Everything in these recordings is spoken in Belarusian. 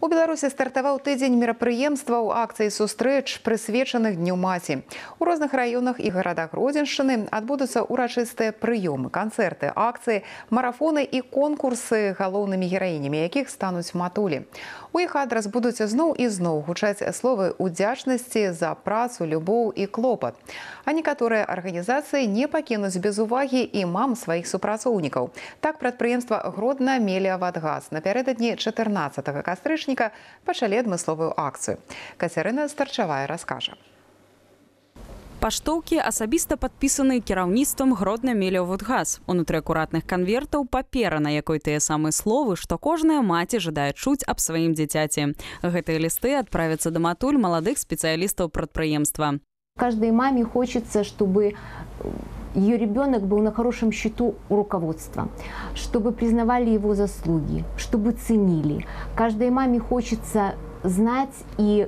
У Беларусі стартаваў тыдзень мерапрыемстваў, акцый, сустрэч, прысвечаных Дню маці. У розных раёнах і гарадах Гродзеншчыны адбудуцца урачыстыя прыёмы, канцэрты, акцыі, марафоны і конкурсы, галоўнымі гераінямі якіх стануць матулі. У іх адрас будуць зноў і зноў гучаць словы удзячнасці за працу, любоў і клопат. А некаторыя арганізацыі не пакінуць без увагі і мам сваіх супрацоўнікаў. Так прадпрыемства Гродна-Меліяводгаз напярэдадні 14 кастрычніка пачалі адмысловую акцыю. Кацярына Старчавая раскажа. Паштоўкі асабіста падпісаны кіраўніцтвам Гродна-Меліяводгаз. Унутры акуратных канвертаў папера, на якой тыя самыя словы, што кожная маці жадае чуць аб сваім дзіцяці. Гэтыя лісты адправяцца да матуль маладых спецыялістаў прадпрыемства. Каждой маме хочется, чтобы ее ребенок был на хорошем счету у руководства, чтобы признавали его заслуги, чтобы ценили. Каждой маме хочется знать, и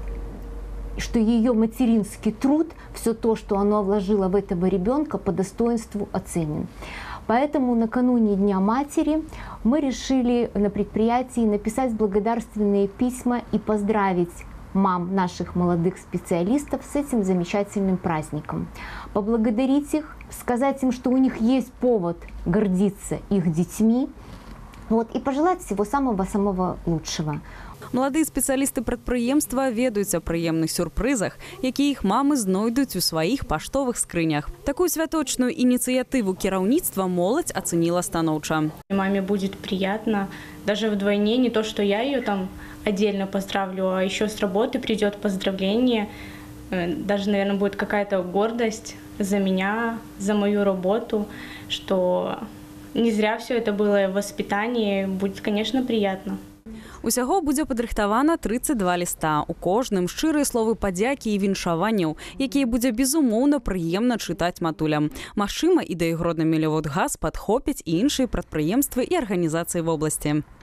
что ее материнский труд, все то, что она вложила в этого ребенка, по достоинству оценен. Поэтому накануне Дня матери мы решили на предприятии написать благодарственные письма и поздравить мам наших молодых специалистов с этим замечательным праздником. Поблагодарить их, сказать им, что у них есть повод гордиться их детьми, и пожелать всего самого-самого лучшего. Маладыя спецыялісты прадпрыемства ведаюць о прыемных сюрпрызах, якія іх мамы знойдуць у сваіх паштовых скрынях. Такую святочную инициативу кіраўніцтва моладзь оценила станоўча. Маме будет приятно, даже вдвойне, не то, что я ее там отдельно поздравлю, а еще с работы придет поздравление. Даже, наверное, будет какая-то гордость за меня, за мою работу, что не зря все это было в воспитании. Будет, конечно, приятно. Усяго будзе падрыхтавана 32 ліста. У кожным шчырыя словы падзякі і віншаванняў, якія будзе безумоўна прыемна чытаць матулям. Магчыма, ідэі Гродна-Меліяводгаз падхопяць і іншыя прадпрыемствы і арганізацыі в обласці.